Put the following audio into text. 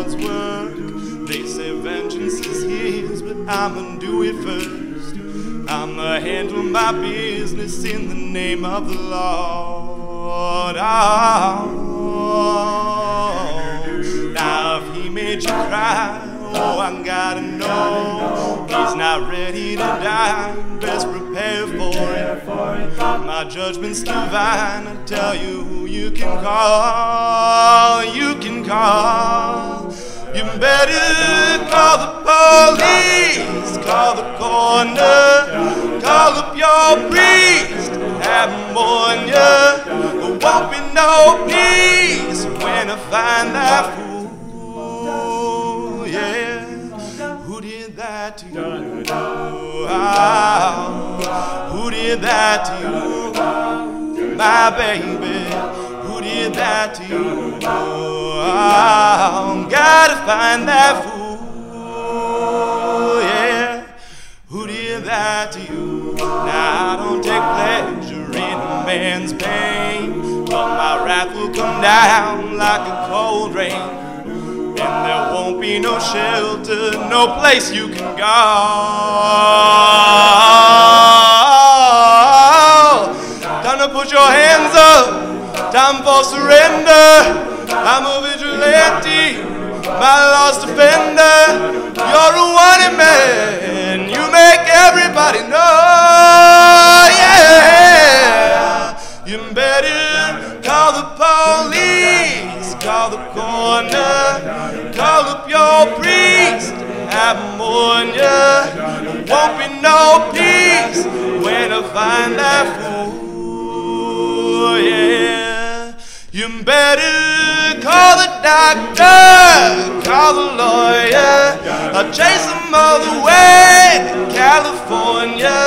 Lord's work. They say vengeance is his, but I'ma do it first. I'ma handle my business in the name of the Lord. Oh, now if he made you cry, oh, I gotta know he's not ready to die. Best prepare for it. My judgment's divine. I tell you who you can call. You can call. You better call the police, call the coroner, call up your priest, have him warn ya. There won't be no peace when I find that fool. Yeah, who did that to you? Who did that to you? My baby, who did that to you? Gotta find that fool, yeah. Who did that to you? Now I don't take pleasure in a man's pain, but my wrath will come down like a cold rain, and there won't be no shelter, no place you can go. Time to put your hands up, time for surrender. I'm a vigilante, my lost defender. You're a wanted man, you make everybody know, yeah. You better call the police, call the coroner, call up your priest, have him warn ya. There won't be no peace when I find that fool, yeah. You better call the doctor, call the lawyer, or chase them all the way to California.